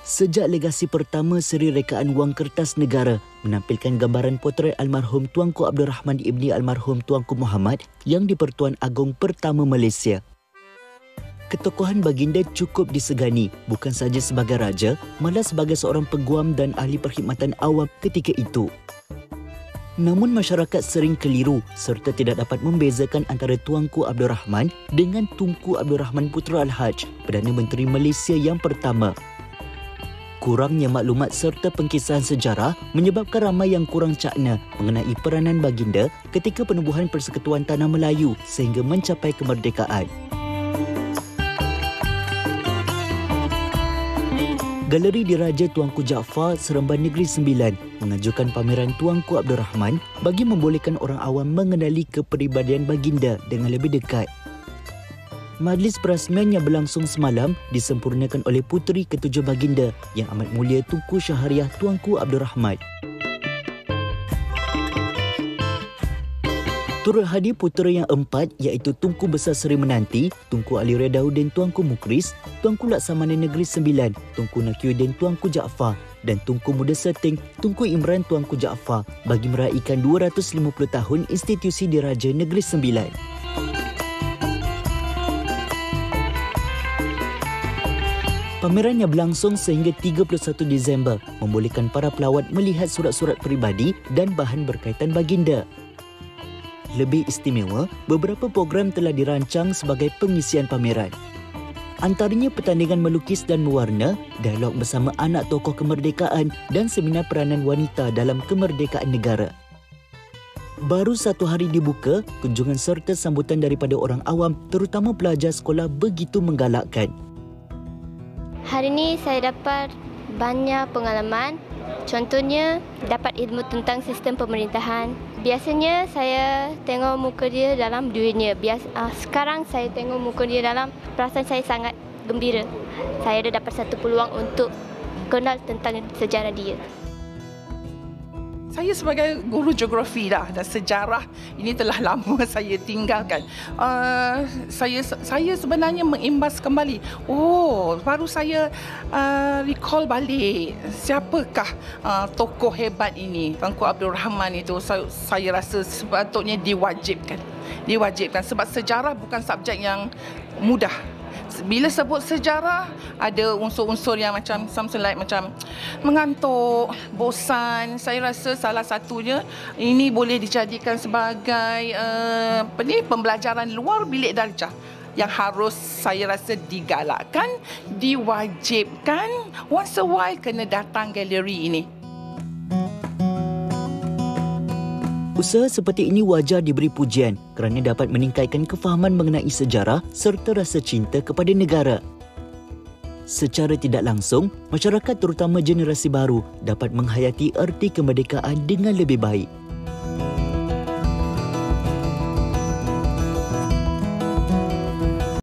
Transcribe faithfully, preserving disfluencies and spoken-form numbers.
Sejak legasi pertama seri rekaan wang kertas negara menampilkan gambaran potret almarhum Tuanku Abdul Rahman ibni almarhum Tuanku Muhammad yang di-Pertuan Agong pertama Malaysia. Ketokohan baginda cukup disegani bukan sahaja sebagai raja, malah sebagai seorang peguam dan ahli perkhidmatan awam ketika itu. Namun masyarakat sering keliru serta tidak dapat membezakan antara Tuanku Abdul Rahman dengan Tunku Abdul Rahman Putra Al-Haj, Perdana Menteri Malaysia yang pertama. Kurangnya maklumat serta pengkisahan sejarah menyebabkan ramai yang kurang cakna mengenai peranan baginda ketika penubuhan Persekutuan Tanah Melayu sehingga mencapai kemerdekaan. Galeri Diraja Tuanku Jaafar Seremban Negeri Sembilan mengajukan pameran Tuanku Abdul Rahman bagi membolehkan orang awam mengenali kepribadian baginda dengan lebih dekat. Majlis perasmian yang berlangsung semalam disempurnakan oleh puteri ketujuh baginda yang amat mulia Tunku Syahriah Tuanku Abdul Rahman. Turut hadir putera yang empat iaitu Tunku Besar Seri Menanti, Tunku Ali Redauddin Tuanku Mukris, Tuanku Laksamana Negeri Sembilan, Tunku Nakiuddin Tuanku Jaafar dan Tunku Muda Seting Tunku Imran Tuanku Jaafar bagi meraihkan dua ratus lima puluh tahun Institusi Diraja Negeri Sembilan. Pameran yang berlangsung sehingga tiga puluh satu Disember membolehkan para pelawat melihat surat-surat peribadi dan bahan berkaitan baginda. Lebih istimewa, beberapa program telah dirancang sebagai pengisian pameran. Antaranya pertandingan melukis dan mewarna, dialog bersama anak tokoh kemerdekaan dan seminar peranan wanita dalam kemerdekaan negara. Baru satu hari dibuka, kunjungan serta sambutan daripada orang awam terutama pelajar sekolah begitu menggalakkan. Hari ini saya dapat banyak pengalaman. Contohnya, dapat ilmu tentang sistem pemerintahan. Biasanya saya tengok muka dia dalam duitnya. Bias, uh, sekarang saya tengok muka dia dalam perasaan saya sangat gembira. Saya ada dapat satu peluang untuk kenal tentang sejarah dia. Saya sebagai guru geografi dah dan sejarah ini telah lama saya tinggalkan. Uh, saya saya sebenarnya mengimbas kembali. Oh, baru saya uh, recall balik siapakah uh, tokoh hebat ini. Tuanku Abdul Rahman itu saya, saya rasa sepatutnya diwajibkan. Diwajibkan sebab sejarah bukan subjek yang mudah. Bila sebut sejarah, ada unsur-unsur yang macam something like macam mengantuk, bosan. Saya rasa salah satunya ini boleh dijadikan sebagai uh, apa ni, pembelajaran luar bilik darjah yang harus saya rasa digalakkan, diwajibkan, once a while kena datang galeri ini. Usaha seperti ini wajar diberi pujian kerana dapat meningkatkan kefahaman mengenai sejarah serta rasa cinta kepada negara. Secara tidak langsung, masyarakat terutama generasi baru dapat menghayati erti kemerdekaan dengan lebih baik.